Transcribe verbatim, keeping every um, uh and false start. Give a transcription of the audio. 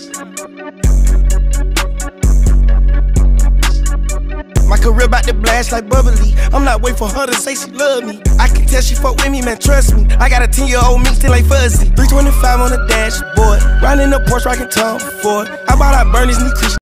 My career bout to blast like bubbly. I'm not waiting for her to say she love me. I can tell she fuck with me, man, trust me. I got a ten year old me still like fuzzy. three twenty-five on the dashboard. Riding the Porsche, rockin' Tom Ford. How about I burn this new Christian?